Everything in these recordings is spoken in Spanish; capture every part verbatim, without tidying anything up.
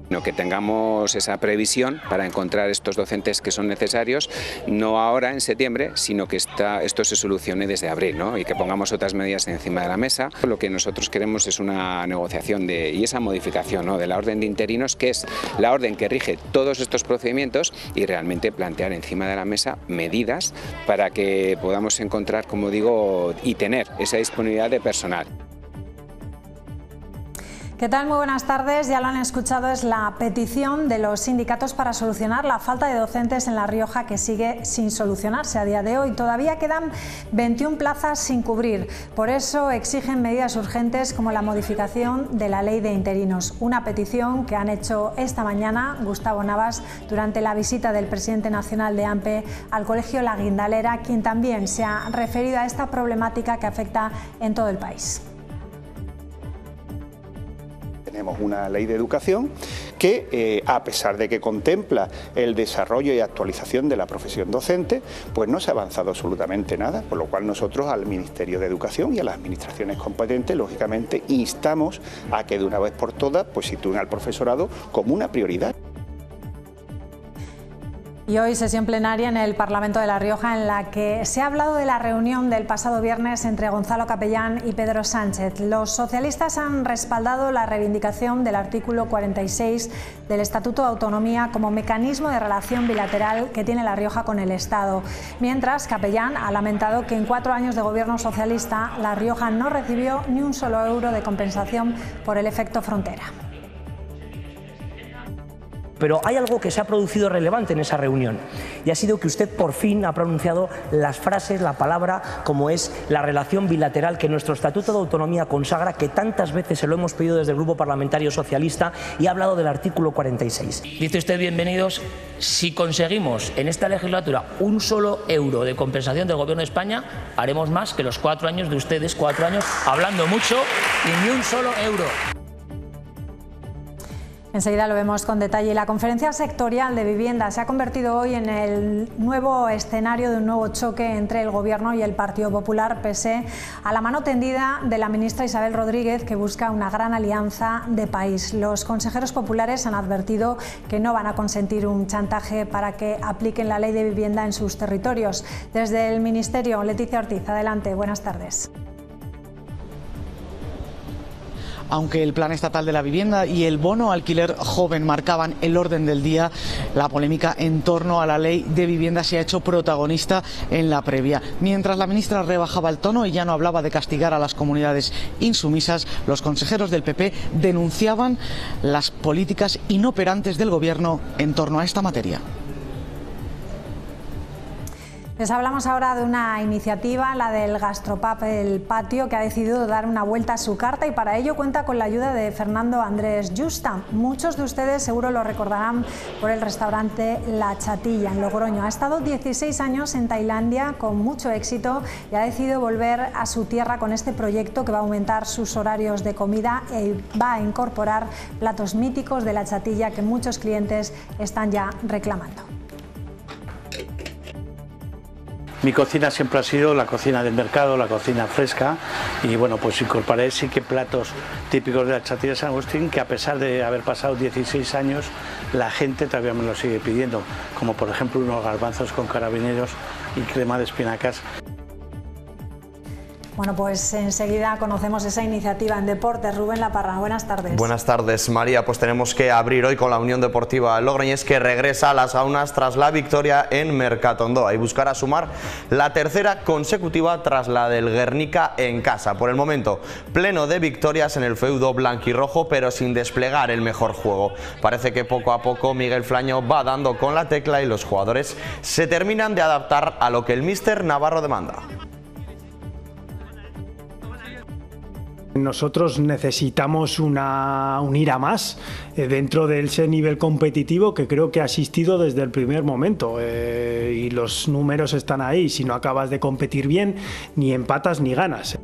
sino que tengamos esa previsión para encontrar estos docentes que son necesarios, no ahora en septiembre, sino que esta, esto se solucione desde abril, ¿no? Y que pongamos otras medidas encima de la mesa. Lo que nosotros queremos es una negociación de, y esa modificación, ¿no?, de la orden de interinos, que es la orden que rige todos estos procedimientos, y realmente plantear encima de la mesa medidas para que podamos encontrar, como digo, y tener esa disponibilidad de personal. ¿Qué tal? Muy buenas tardes. Ya lo han escuchado, es la petición de los sindicatos para solucionar la falta de docentes en La Rioja, que sigue sin solucionarse a día de hoy. Todavía quedan veintiuna plazas sin cubrir. Por eso exigen medidas urgentes como la modificación de la ley de interinos. Una petición que han hecho esta mañana Gustavo Navas durante la visita del presidente nacional de AMPE al Colegio La Guindalera, quien también se ha referido a esta problemática que afecta en todo el país. Tenemos una ley de educación que, eh, a pesar de que contempla el desarrollo y actualización de la profesión docente, pues no se ha avanzado absolutamente nada, por lo cual nosotros al Ministerio de Educación y a las administraciones competentes, lógicamente, instamos a que de una vez por todas pues sitúen al profesorado como una prioridad. Y hoy sesión plenaria en el Parlamento de La Rioja, en la que se ha hablado de la reunión del pasado viernes entre Gonzalo Capellán y Pedro Sánchez. Los socialistas han respaldado la reivindicación del artículo cuarenta y seis del Estatuto de Autonomía como mecanismo de relación bilateral que tiene La Rioja con el Estado. Mientras, Capellán ha lamentado que en cuatro años de gobierno socialista La Rioja no recibió ni un solo euro de compensación por el efecto frontera. Pero hay algo que se ha producido relevante en esa reunión, y ha sido que usted por fin ha pronunciado las frases, la palabra, como es la relación bilateral que nuestro Estatuto de Autonomía consagra, que tantas veces se lo hemos pedido desde el Grupo Parlamentario Socialista, y ha hablado del artículo cuarenta y seis. Dice usted, bienvenidos, si conseguimos en esta legislatura un solo euro de compensación del Gobierno de España, haremos más que los cuatro años de ustedes, cuatro años hablando mucho y ni un solo euro. Enseguida lo vemos con detalle. La conferencia sectorial de vivienda se ha convertido hoy en el nuevo escenario de un nuevo choque entre el Gobierno y el Partido Popular, pese a la mano tendida de la ministra Isabel Rodríguez, que busca una gran alianza de país. Los consejeros populares han advertido que no van a consentir un chantaje para que apliquen la ley de vivienda en sus territorios. Desde el Ministerio, Leticia Ortiz, adelante, buenas tardes. Aunque el Plan Estatal de la Vivienda y el bono alquiler joven marcaban el orden del día, la polémica en torno a la ley de vivienda se ha hecho protagonista en la previa. Mientras la ministra rebajaba el tono y ya no hablaba de castigar a las comunidades insumisas, los consejeros del P P denunciaban las políticas inoperantes del Gobierno en torno a esta materia. Les hablamos ahora de una iniciativa, la del Gastropub El Patio, que ha decidido dar una vuelta a su carta, y para ello cuenta con la ayuda de Fernando Andrés Justa. Muchos de ustedes seguro lo recordarán por el restaurante La Chatilla en Logroño. Ha estado dieciséis años en Tailandia con mucho éxito y ha decidido volver a su tierra con este proyecto que va a aumentar sus horarios de comida y va a incorporar platos míticos de La Chatilla que muchos clientes están ya reclamando. Mi cocina siempre ha sido la cocina del mercado, la cocina fresca, y bueno, pues incorporé sí que platos típicos de La Chatilla de San Agustín, que a pesar de haber pasado dieciséis años, la gente todavía me lo sigue pidiendo, como por ejemplo unos garbanzos con carabineros y crema de espinacas. Bueno, pues enseguida conocemos esa iniciativa en deportes. Rubén Laparra, buenas tardes. Buenas tardes, María. Pues tenemos que abrir hoy con la Unión Deportiva Logroñés, que regresa a las saunas tras la victoria en Mercatondó y buscará sumar la tercera consecutiva tras la del Guernica en casa. Por el momento, pleno de victorias en el feudo blanquirrojo, pero sin desplegar el mejor juego. Parece que poco a poco Miguel Flaño va dando con la tecla y los jugadores se terminan de adaptar a lo que el míster Navarro demanda. Nosotros necesitamos una, un ir a más eh, dentro de ese nivel competitivo que creo que ha existido desde el primer momento, eh, y los números están ahí. Si no acabas de competir bien, ni empatas ni ganas.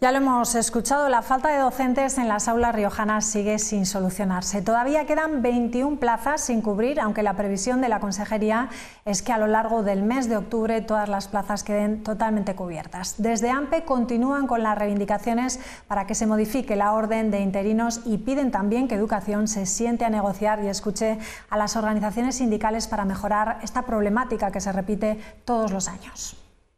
Ya lo hemos escuchado, la falta de docentes en las aulas riojanas sigue sin solucionarse. Todavía quedan veintiuna plazas sin cubrir, aunque la previsión de la Consejería es que a lo largo del mes de octubre todas las plazas queden totalmente cubiertas. Desde AMPE continúan con las reivindicaciones para que se modifique la orden de interinos y piden también que Educación se siente a negociar y escuche a las organizaciones sindicales para mejorar esta problemática que se repite todos los años.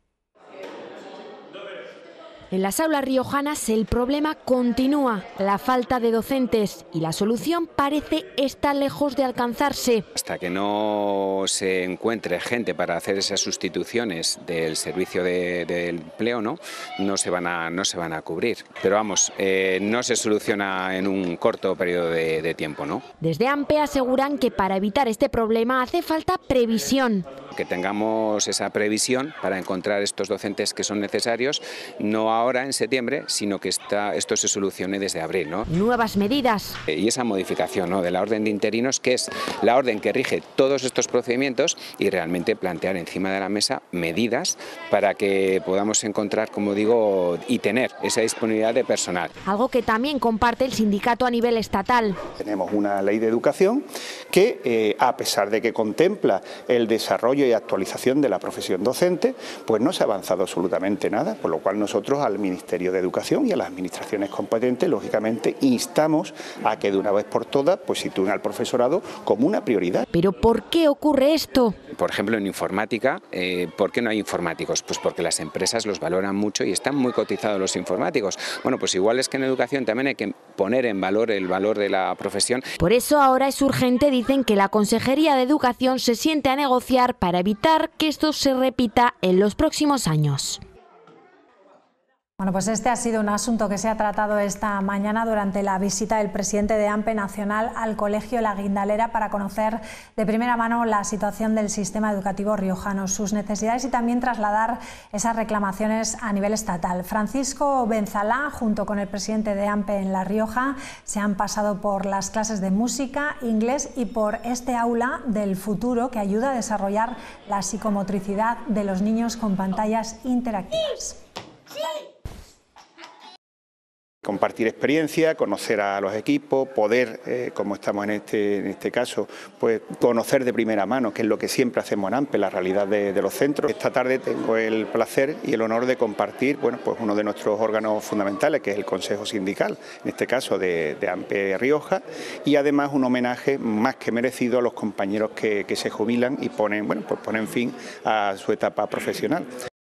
En las aulas riojanas el problema continúa, la falta de docentes, y la solución parece estar lejos de alcanzarse. Hasta que no se encuentre gente para hacer esas sustituciones del servicio de, de empleo, ¿no? No se van a, no se van a cubrir. Pero vamos, eh, no se soluciona en un corto periodo de, de tiempo, ¿no? Desde AMPE aseguran que para evitar este problema hace falta previsión. Que tengamos esa previsión para encontrar estos docentes que son necesarios, no ahora en septiembre, sino que esta, esto se solucione desde abril, ¿no? Nuevas medidas. Y esa modificación, ¿no?, de la orden de interinos, que es la orden que rige todos estos procedimientos, y realmente plantear encima de la mesa medidas para que podamos encontrar, como digo, y tener esa disponibilidad de personal. Algo que también comparte el sindicato a nivel estatal. Tenemos una ley de educación que, eh, a pesar de que contempla el desarrollo y actualización de la profesión docente, pues no se ha avanzado absolutamente nada, por lo cual nosotros al Ministerio de Educación y a las administraciones competentes, lógicamente, instamos a que de una vez por todas pues sitúen al profesorado como una prioridad. ¿Pero por qué ocurre esto? Por ejemplo, en informática, eh, ¿por qué no hay informáticos? Pues porque las empresas los valoran mucho y están muy cotizados los informáticos. Bueno, pues igual es que en educación también hay que poner en valor el valor de la profesión. Por eso ahora es urgente, dicen, que la Consejería de Educación se siente a negociar para evitar que esto se repita en los próximos años. Bueno, pues este ha sido un asunto que se ha tratado esta mañana durante la visita del presidente de AMPE Nacional al Colegio La Guindalera para conocer de primera mano la situación del sistema educativo riojano, sus necesidades y también trasladar esas reclamaciones a nivel estatal. Francisco Benzalá, junto con el presidente de AMPE en La Rioja, se han pasado por las clases de música, inglés y por este aula del futuro que ayuda a desarrollar la psicomotricidad de los niños con pantallas interactivas. Compartir experiencia, conocer a los equipos, poder, eh, como estamos en este, en este caso, pues conocer de primera mano, que es lo que siempre hacemos en AMPE, la realidad de, de los centros. Esta tarde tengo el placer y el honor de compartir, bueno, pues uno de nuestros órganos fundamentales, que es el Consejo Sindical, en este caso de, de AMPE Rioja, y además un homenaje más que merecido a los compañeros que, que se jubilan y ponen, bueno, pues ponen fin a su etapa profesional.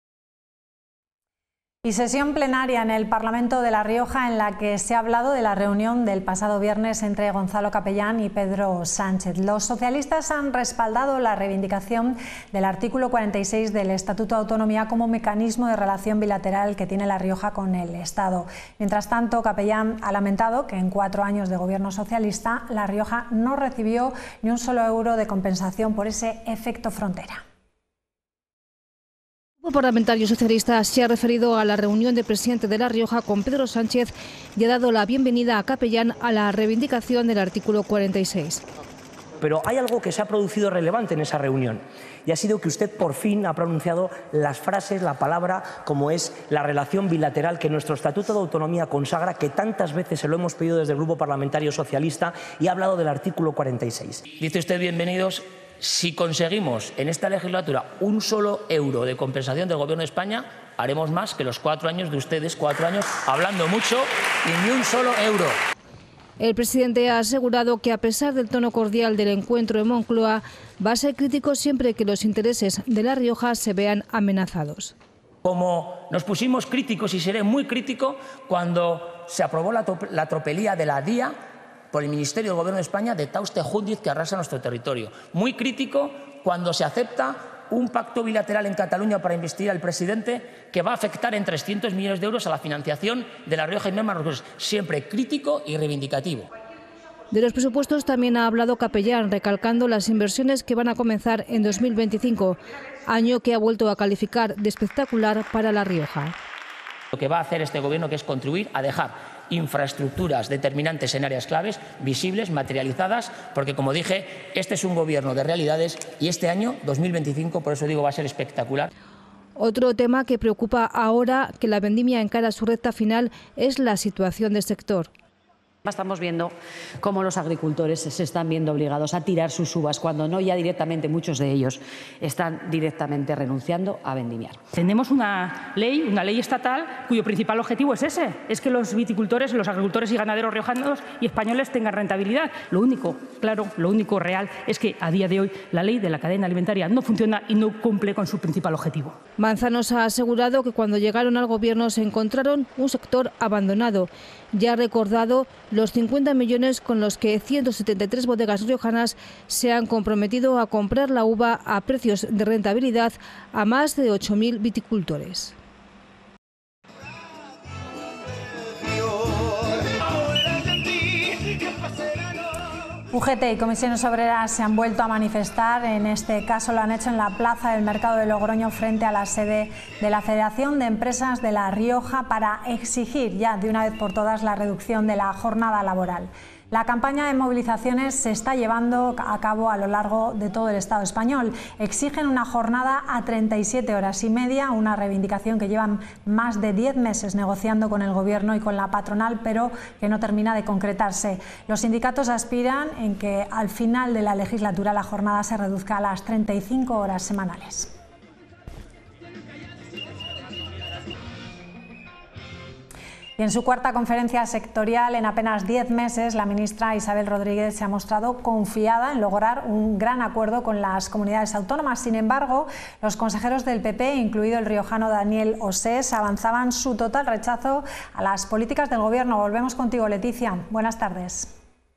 Y sesión plenaria en el Parlamento de La Rioja en la que se ha hablado de la reunión del pasado viernes entre Gonzalo Capellán y Pedro Sánchez. Los socialistas han respaldado la reivindicación del artículo cuarenta y seis del Estatuto de Autonomía como mecanismo de relación bilateral que tiene La Rioja con el Estado. Mientras tanto, Capellán ha lamentado que en cuatro años de gobierno socialista La Rioja no recibió ni un solo euro de compensación por ese efecto frontera. El Grupo Parlamentario Socialista se ha referido a la reunión del presidente de La Rioja con Pedro Sánchez y ha dado la bienvenida a Capellán a la reivindicación del artículo cuarenta y seis. Pero hay algo que se ha producido relevante en esa reunión y ha sido que usted por fin ha pronunciado las frases, la palabra, como es la relación bilateral que nuestro Estatuto de Autonomía consagra, que tantas veces se lo hemos pedido desde el Grupo Parlamentario Socialista, y ha hablado del artículo cuarenta y seis. Dice usted bienvenidos. Si conseguimos en esta legislatura un solo euro de compensación del Gobierno de España, haremos más que los cuatro años de ustedes, cuatro años hablando mucho y ni un solo euro. El presidente ha asegurado que, a pesar del tono cordial del encuentro en Moncloa, va a ser crítico siempre que los intereses de La Rioja se vean amenazados. Como nos pusimos críticos, y seré muy crítico, cuando se aprobó la, la tropelía de la D I A por el Ministerio del Gobierno de España de Tauste-Jundiz, que arrasa nuestro territorio. Muy crítico cuando se acepta un pacto bilateral en Cataluña para investir al presidente que va a afectar en trescientos millones de euros a la financiación de La Rioja y Marruecos. Siempre crítico y reivindicativo. De los presupuestos también ha hablado Capellán, recalcando las inversiones que van a comenzar en dos mil veinticinco, año que ha vuelto a calificar de espectacular para La Rioja. Lo que va a hacer este Gobierno, que es contribuir a dejar infraestructuras determinantes en áreas claves, visibles, materializadas, porque, como dije, este es un Gobierno de realidades y este año, dos mil veinticinco, por eso digo, va a ser espectacular. Otro tema que preocupa ahora que la vendimia encara su recta final es la situación del sector. Estamos viendo cómo los agricultores se están viendo obligados a tirar sus uvas cuando no ya directamente, muchos de ellos están directamente renunciando a vendimiar. Tenemos una ley, una ley estatal cuyo principal objetivo es ese, es que los viticultores, los agricultores y ganaderos riojanos y españoles tengan rentabilidad. Lo único, claro, lo único real es que a día de hoy la ley de la cadena alimentaria no funciona y no cumple con su principal objetivo. Manzanos ha asegurado que cuando llegaron al gobierno se encontraron un sector abandonado. Ya ha recordado los cincuenta millones con los que ciento setenta y tres bodegas riojanas se han comprometido a comprar la uva a precios de rentabilidad a más de ocho mil viticultores. U G T y comisiones obreras se han vuelto a manifestar, en este caso lo han hecho en la plaza del mercado de Logroño frente a la sede de la Federación de Empresas de La Rioja para exigir ya de una vez por todas la reducción de la jornada laboral. La campaña de movilizaciones se está llevando a cabo a lo largo de todo el Estado español. Exigen una jornada a treinta y siete horas y media, una reivindicación que llevan más de diez meses negociando con el Gobierno y con la patronal, pero que no termina de concretarse. Los sindicatos aspiran en que al final de la legislatura la jornada se reduzca a las treinta y cinco horas semanales. Y en su cuarta conferencia sectorial, en apenas diez meses, la ministra Isabel Rodríguez se ha mostrado confiada en lograr un gran acuerdo con las comunidades autónomas. Sin embargo, los consejeros del P P, incluido el riojano Daniel Osés, avanzaban su total rechazo a las políticas del Gobierno. Volvemos contigo, Leticia. Buenas tardes.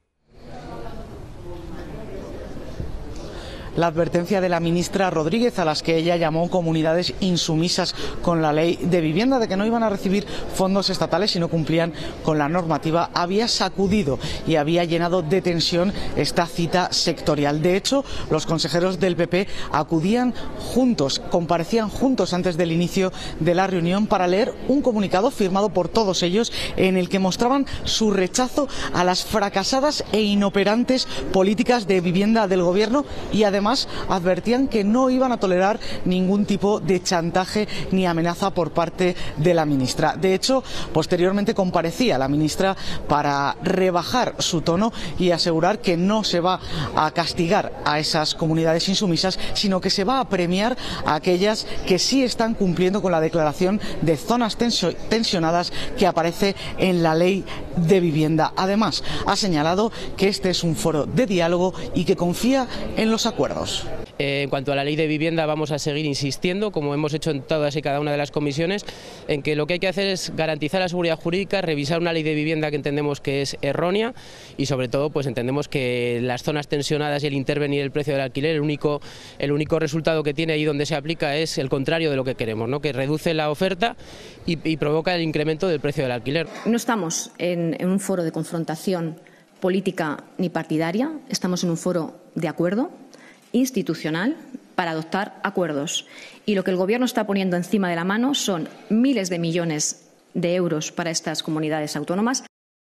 La advertencia de la ministra Rodríguez, a las que ella llamó comunidades insumisas con la ley de vivienda, de que no iban a recibir fondos estatales si no cumplían con la normativa, había sacudido y había llenado de tensión esta cita sectorial. De hecho, los consejeros del P P acudían juntos, comparecían juntos antes del inicio de la reunión para leer un comunicado firmado por todos ellos en el que mostraban su rechazo a las fracasadas e inoperantes políticas de vivienda del Gobierno y además Además, advertían que no iban a tolerar ningún tipo de chantaje ni amenaza por parte de la ministra. De hecho, posteriormente comparecía la ministra para rebajar su tono y asegurar que no se va a castigar a esas comunidades insumisas, sino que se va a premiar a aquellas que sí están cumpliendo con la declaración de zonas tensionadas que aparece en la ley de vivienda. Además, ha señalado que este es un foro de diálogo y que confía en los acuerdos. Eh, en cuanto a la ley de vivienda, vamos a seguir insistiendo, como hemos hecho en todas y cada una de las comisiones, en que lo que hay que hacer es garantizar la seguridad jurídica, revisar una ley de vivienda que entendemos que es errónea y sobre todo pues entendemos que las zonas tensionadas y el intervenir el precio del alquiler, el único, el único resultado que tiene ahí donde se aplica es el contrario de lo que queremos, ¿no? Que reduce la oferta y, y provoca el incremento del precio del alquiler. No estamos en, en un foro de confrontación política ni partidaria, estamos en un foro de acuerdo institucional para adoptar acuerdos. Y lo que el Gobierno está poniendo encima de la mano son miles de millones de euros para estas comunidades autónomas.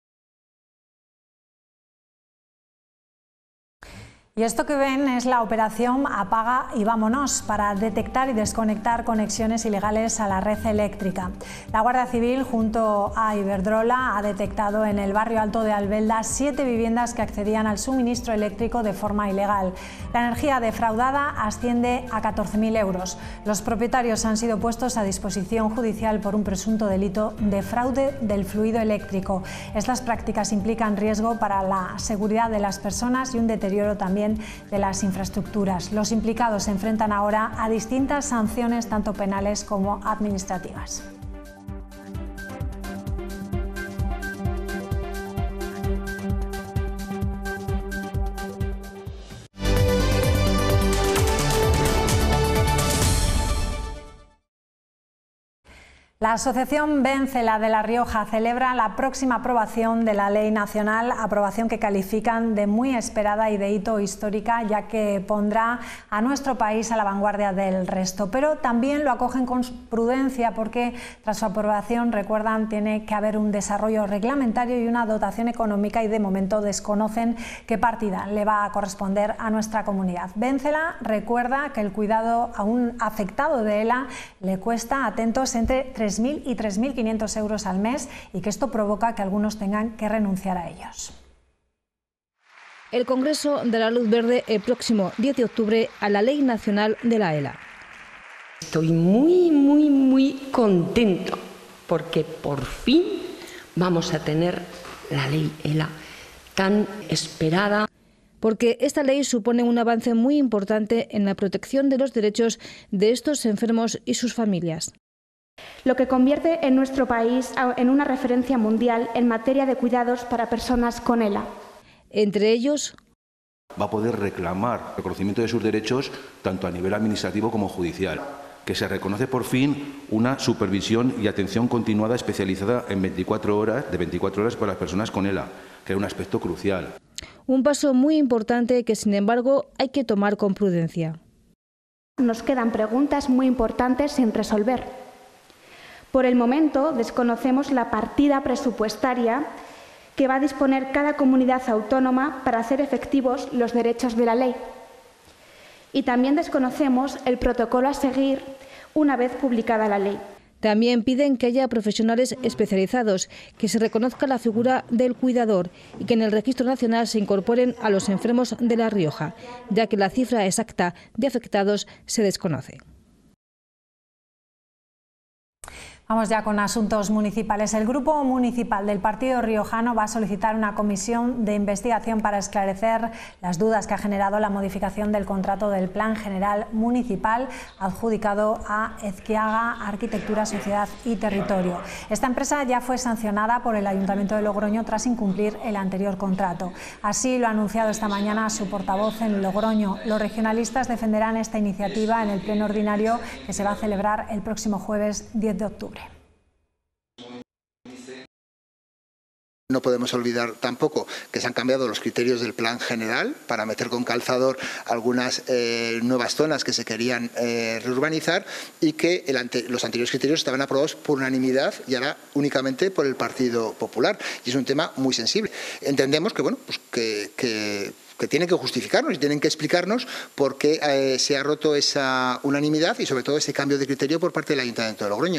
Y esto que ven es la operación Apaga y Vámonos para detectar y desconectar conexiones ilegales a la red eléctrica. La Guardia Civil junto a Iberdrola ha detectado en el barrio Alto de Albelda siete viviendas que accedían al suministro eléctrico de forma ilegal. La energía defraudada asciende a catorce mil euros. Los propietarios han sido puestos a disposición judicial por un presunto delito de fraude del fluido eléctrico. Estas prácticas implican riesgo para la seguridad de las personas y un deterioro también de las infraestructuras. Los implicados se enfrentan ahora a distintas sanciones, tanto penales como administrativas. La Asociación Véncela de La Rioja celebra la próxima aprobación de la Ley Nacional, aprobación que califican de muy esperada y de hito histórica, ya que pondrá a nuestro país a la vanguardia del resto. Pero también lo acogen con prudencia porque tras su aprobación, recuerdan, tiene que haber un desarrollo reglamentario y una dotación económica y de momento desconocen qué partida le va a corresponder a nuestra comunidad. Véncela recuerda que el cuidado a un afectado de ELA le cuesta, atentos, entre tres mil y tres mil quinientos euros al mes y que esto provoca que algunos tengan que renunciar a ellos. El Congreso dará luz verde el próximo diez de octubre a la Ley Nacional de la ELA. Estoy muy, muy, muy contento porque por fin vamos a tener la Ley ELA tan esperada. Porque esta ley supone un avance muy importante en la protección de los derechos de estos enfermos y sus familias. Lo que convierte en nuestro país en una referencia mundial en materia de cuidados para personas con ELA. Entre ellos, va a poder reclamar el reconocimiento de sus derechos tanto a nivel administrativo como judicial, que se reconoce por fin una supervisión y atención continuada especializada en veinticuatro horas, de veinticuatro horas para las personas con ELA, que es un aspecto crucial. Un paso muy importante que, sin embargo, hay que tomar con prudencia. Nos quedan preguntas muy importantes sin resolver. Por el momento, desconocemos la partida presupuestaria que va a disponer cada comunidad autónoma para hacer efectivos los derechos de la ley. Y también desconocemos el protocolo a seguir una vez publicada la ley. También piden que haya profesionales especializados, que se reconozca la figura del cuidador y que en el Registro Nacional se incorporen a los enfermos de La Rioja, ya que la cifra exacta de afectados se desconoce. Vamos ya con asuntos municipales. El Grupo Municipal del Partido Riojano va a solicitar una comisión de investigación para esclarecer las dudas que ha generado la modificación del contrato del Plan General Municipal adjudicado a Ezquiaga Arquitectura, Sociedad y Territorio. Esta empresa ya fue sancionada por el Ayuntamiento de Logroño tras incumplir el anterior contrato. Así lo ha anunciado esta mañana su portavoz en Logroño. Los regionalistas defenderán esta iniciativa en el pleno ordinario que se va a celebrar el próximo jueves diez de octubre. No podemos olvidar tampoco que se han cambiado los criterios del plan general para meter con calzador algunas eh, nuevas zonas que se querían eh, reurbanizar y que el ante, los anteriores criterios estaban aprobados por unanimidad y ahora únicamente por el Partido Popular. Y es un tema muy sensible. Entendemos que, bueno, pues que, que que tienen que justificarnos y tienen que explicarnos por qué eh, se ha roto esa unanimidad y sobre todo ese cambio de criterio por parte del Ayuntamiento de Logroño.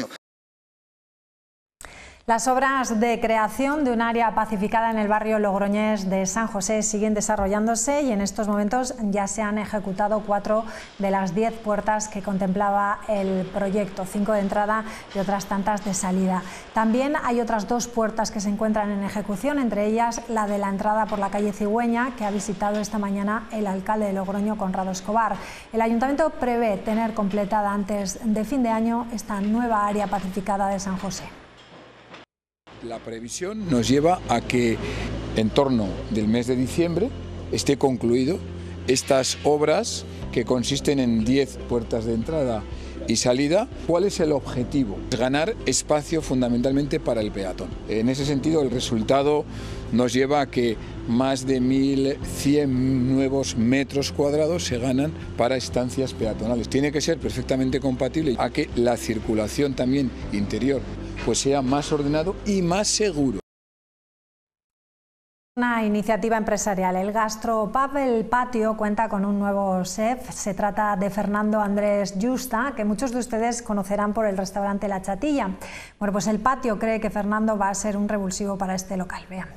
Las obras de creación de un área pacificada en el barrio logroñés de San José siguen desarrollándose y en estos momentos ya se han ejecutado cuatro de las diez puertas que contemplaba el proyecto, cinco de entrada y otras tantas de salida. También hay otras dos puertas que se encuentran en ejecución, entre ellas la de la entrada por la calle Cigüeña, que ha visitado esta mañana el alcalde de Logroño, Conrado Escobar. El ayuntamiento prevé tener completada antes de fin de año esta nueva área pacificada de San José. La previsión nos lleva a que en torno del mes de diciembre esté concluido estas obras que consisten en diez puertas de entrada y salida. ¿Cuál es el objetivo? Ganar espacio fundamentalmente para el peatón. En ese sentido, el resultado nos lleva a que más de mil cien nuevos metros cuadrados se ganan para estancias peatonales. Tiene que ser perfectamente compatible a que la circulación también interior pues sea más ordenado y más seguro. Una iniciativa empresarial. El Gastropub El Patio cuenta con un nuevo chef. Se trata de Fernando Andrés Justa, que muchos de ustedes conocerán por el restaurante La Chatilla. Bueno, pues El Patio cree que Fernando va a ser un revulsivo para este local. Vean.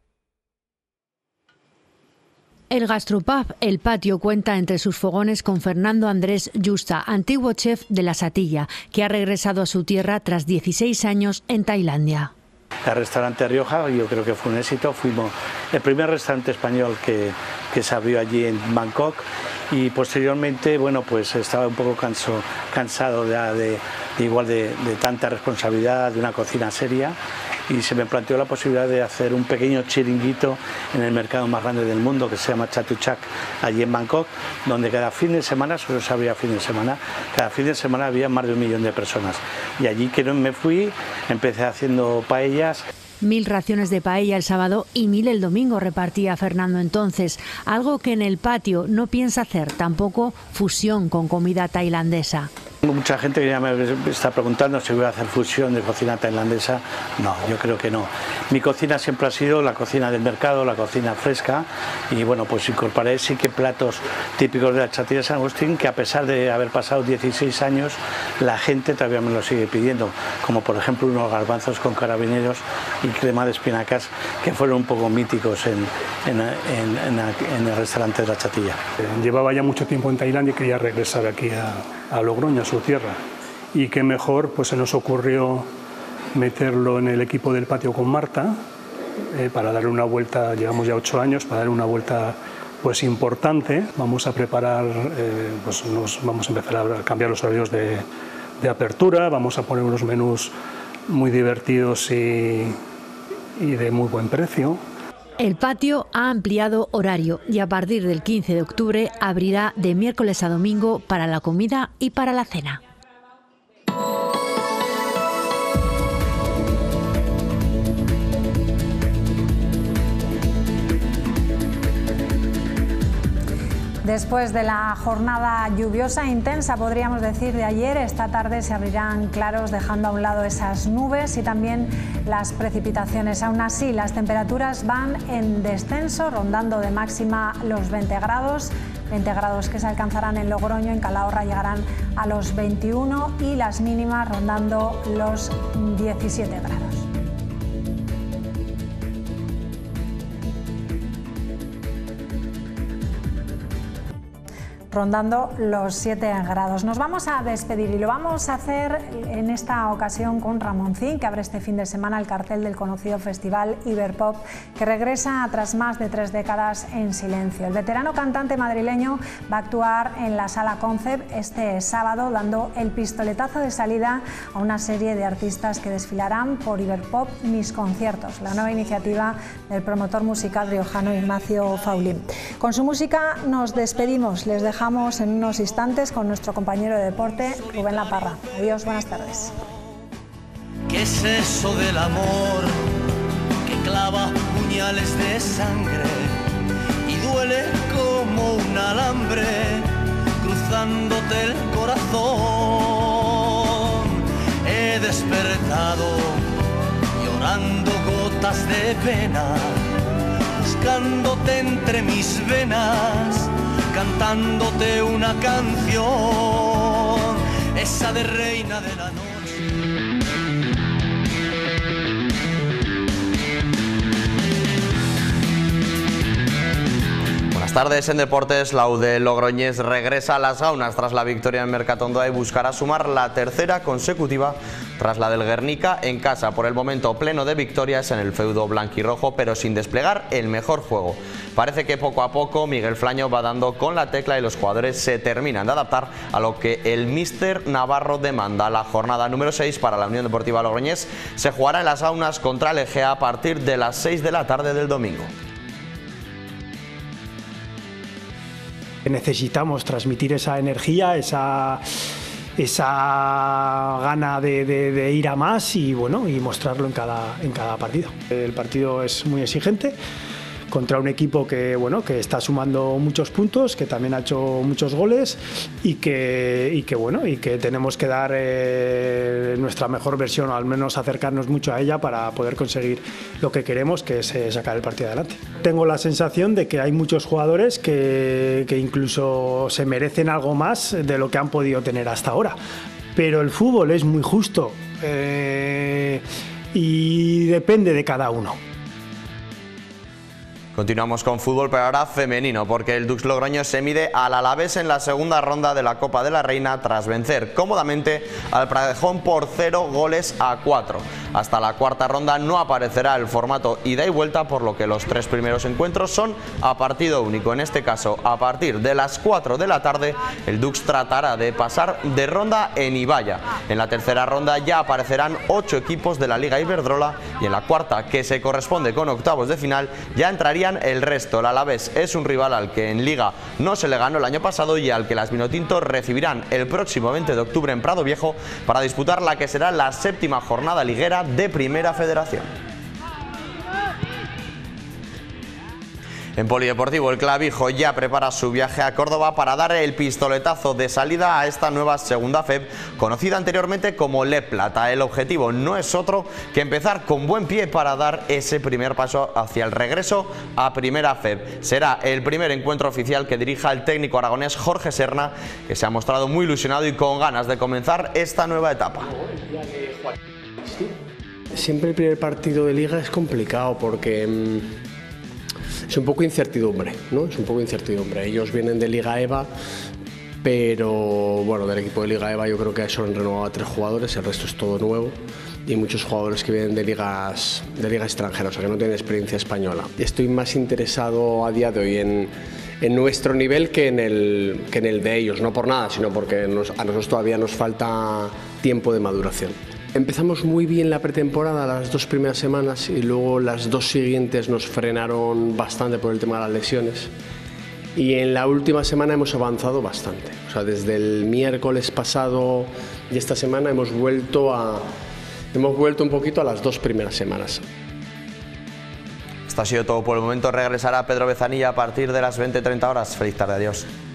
El Gastropub El Patio cuenta entre sus fogones con Fernando Andrés Justa, antiguo chef de La Chatilla, que ha regresado a su tierra tras dieciséis años en Tailandia. El restaurante Rioja yo creo que fue un éxito, fuimos el primer restaurante español que, que se abrió allí en Bangkok y posteriormente, bueno, pues estaba un poco canso, cansado de, de, de igual de, de tanta responsabilidad, de una cocina seria y se me planteó la posibilidad de hacer un pequeño chiringuito en el mercado más grande del mundo, que se llama Chatuchak, allí en Bangkok, donde cada fin de semana, solo se abría fin de semana, cada fin de semana había más de un millón de personas. Y allí que me fui, empecé haciendo paellas. Mil raciones de paella el sábado y mil el domingo repartía Fernando entonces, algo que en el patio no piensa hacer, tampoco fusión con comida tailandesa. Mucha gente que ya me está preguntando si voy a hacer fusión de cocina tailandesa. No, yo creo que no. Mi cocina siempre ha sido la cocina del mercado, la cocina fresca, y bueno, pues incorporé sí que platos típicos de la chatilla de San Agustín, que a pesar de haber pasado dieciséis años, la gente todavía me lo sigue pidiendo, como por ejemplo unos garbanzos con carabineros y crema de espinacas, que fueron un poco míticos en, en, en, en, en el restaurante de la Chatilla. Llevaba ya mucho tiempo en Tailandia y quería regresar aquí a, a Logroño, a su tierra, y qué mejor, pues se nos ocurrió meterlo en el equipo del patio con Marta, eh, para darle una vuelta, llevamos ya ocho años, para darle una vuelta pues importante. Vamos a preparar, eh, pues nos vamos a empezar a cambiar los horarios de, de apertura, vamos a poner unos menús muy divertidos y, y de muy buen precio. El patio ha ampliado horario y a partir del quince de octubre abrirá de miércoles a domingo para la comida y para la cena. Después de la jornada lluviosa e intensa, podríamos decir, de ayer, esta tarde se abrirán claros dejando a un lado esas nubes y también las precipitaciones. Aún así, las temperaturas van en descenso, rondando de máxima los veinte grados. veinte grados que se alcanzarán en Logroño, en Calahorra llegarán a los veintiuno y las mínimas rondando los diecisiete grados. Rondando los siete grados. Nos vamos a despedir y lo vamos a hacer en esta ocasión con Ramoncín, que abre este fin de semana el cartel del conocido festival Iberpop, que regresa tras más de tres décadas en silencio. El veterano cantante madrileño va a actuar en la Sala Concept este sábado, dando el pistoletazo de salida a una serie de artistas que desfilarán por Iberpop Mis Conciertos, la nueva iniciativa del promotor musical riojano Ignacio Faulín. Con su música nos despedimos, les dejamos en unos instantes con nuestro compañero de deporte, Rubén La Parra. Adiós, buenas tardes. ¿Qué es eso del amor que clava puñales de sangre y duele como un alambre cruzándote el corazón? He despertado llorando gotas de pena, buscándote entre mis venas, cantándote una canción, esa de reina de la noche. Buenas tardes. En deportes, la U D Logroñés regresa a las Gaunas tras la victoria en Mercatondá y buscará sumar la tercera consecutiva tras la del Guernica en casa. Por el momento pleno de victorias en el feudo blanquirrojo, pero sin desplegar el mejor juego. Parece que poco a poco Miguel Flaño va dando con la tecla y los jugadores se terminan de adaptar a lo que el míster Navarro demanda. La jornada número seis para la Unión Deportiva Logroñés se jugará en las Gaunas contra el Egea a partir de las seis de la tarde del domingo. Necesitamos transmitir esa energía, esa, esa gana de, de, de ir a más y, bueno, y mostrarlo en cada, en cada partido. El partido es muy exigente contra un equipo que, bueno, que está sumando muchos puntos, que también ha hecho muchos goles y que, y que, bueno, y que tenemos que dar eh, nuestra mejor versión, o al menos acercarnos mucho a ella para poder conseguir lo que queremos, que es eh, sacar el partido adelante. Tengo la sensación de que hay muchos jugadores que, que incluso se merecen algo más de lo que han podido tener hasta ahora, pero el fútbol es muy justo eh, y depende de cada uno. Continuamos con fútbol, pero ahora femenino, porque el Dux Logroño se mide al Alavés en la segunda ronda de la Copa de la Reina tras vencer cómodamente al Pradejón por cero goles a cuatro. Hasta la cuarta ronda no aparecerá el formato ida y vuelta, por lo que los tres primeros encuentros son a partido único. En este caso, a partir de las cuatro de la tarde, el Dux tratará de pasar de ronda en Ibaya. En la tercera ronda ya aparecerán ocho equipos de la Liga Iberdrola y en la cuarta, que se corresponde con octavos de final, ya entrarían el resto. El Alavés es un rival al que en Liga no se le ganó el año pasado y al que las Vinotintos recibirán el próximo veinte de octubre en Prado Viejo para disputar la que será la séptima jornada liguera de Primera Federación. En polideportivo, el Clavijo ya prepara su viaje a Córdoba para dar el pistoletazo de salida a esta nueva segunda F E B, conocida anteriormente como Le Plata. El objetivo no es otro que empezar con buen pie para dar ese primer paso hacia el regreso a Primera F E B. Será el primer encuentro oficial que dirija el técnico aragonés Jorge Serna, que se ha mostrado muy ilusionado y con ganas de comenzar esta nueva etapa. Siempre el primer partido de Liga es complicado porque mmm, es un poco incertidumbre, ¿no? Es un poco incertidumbre. Ellos vienen de Liga EVA, pero bueno, del equipo de Liga EVA yo creo que solo han renovado a tres jugadores, el resto es todo nuevo. Y muchos jugadores que vienen de ligas, de ligas extranjeras, o sea que no tienen experiencia española. Estoy más interesado a día de hoy en, en nuestro nivel que en, el, que en el de ellos, no por nada, sino porque nos, a nosotros todavía nos falta tiempo de maduración. Empezamos muy bien la pretemporada las dos primeras semanas y luego las dos siguientes nos frenaron bastante por el tema de las lesiones. Y en la última semana hemos avanzado bastante. O sea, desde el miércoles pasado y esta semana hemos vuelto a, hemos vuelto un poquito a las dos primeras semanas. Esto ha sido todo por el momento. Regresará Pedro Bezanilla a partir de las veinte treinta horas. Feliz tarde, adiós.